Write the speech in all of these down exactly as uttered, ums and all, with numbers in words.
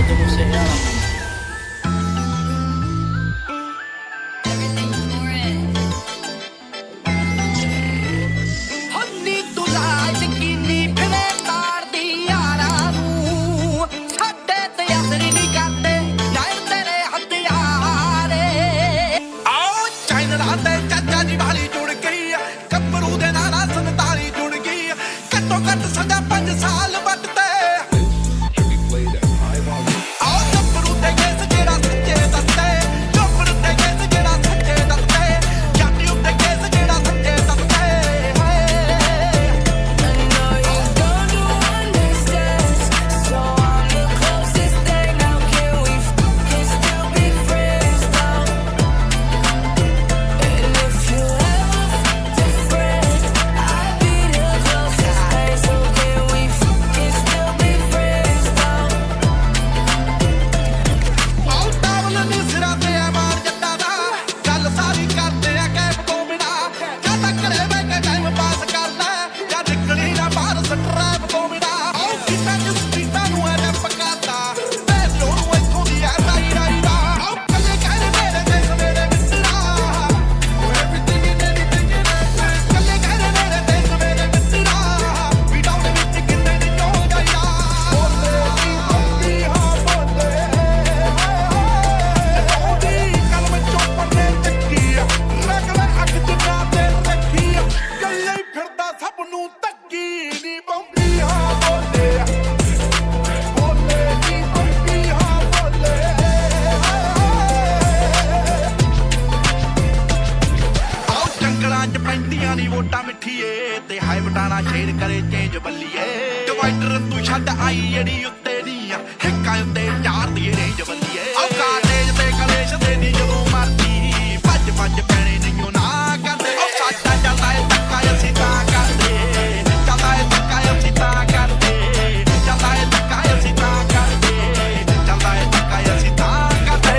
como se llama. ਵੋਟਾਂ ਮਿੱਠੀਏ ਤੇ high ਬਟਾਣਾ ਸ਼ੇਰ ਕਰੇ ਚੇਂਜ ਬੱਲੀਏ ਡਿਵਾਈਡਰ ਤੂੰ ਛੱਡ ਆਈ ਜਿਹੜੀ ਉੱਤੇ ਨਹੀਂ ਆ ਹਿੱਕਾਂ ਉੱਤੇ ਚਾਰ ਦੀ ਰੇਂਜ ਬੱਲੀਏ ਔਕਾ ਤੇਜ ਤੇ ਕਲੇਸ਼ ਦੇ ਦੀ ਜਦੋਂ ਮਰਦੀ ਭੱਜ ਭੱਜ ਪੈਣੇ ਨਹੀਂਓ ਨਾ ਕਰਦੇ ਉਹ ਸਾਡਾ ਚੱਲਦਾ ਏ ਧੱਕਾ ਅਸੀਂ ਤਾਂ ਕਰਦੇ ਚੱਲਦਾ ਏ ਧੱਕਾ ਅਸੀਂ ਤਾਂ ਕਰਦੇ ਚੱਲਦਾ ਏ ਧੱਕਾ ਅਸੀਂ ਤਾਂ ਕਰਦੇ ਚੱਲਦਾ ਏ ਧੱਕਾ ਅਸੀਂ ਤਾਂ ਕਰਦੇ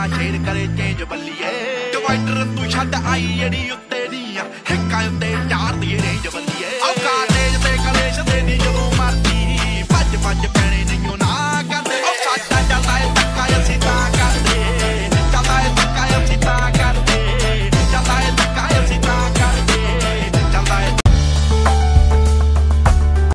ਨਾ ਸ਼ੇਰ ਕਰੇ ਚੇਂਜ ਬੱਲੀਏ ਡਿਵਾਈਡਰ ਤੂੰ ਛੱਡ ਆਈ ਜਿਹੜੀ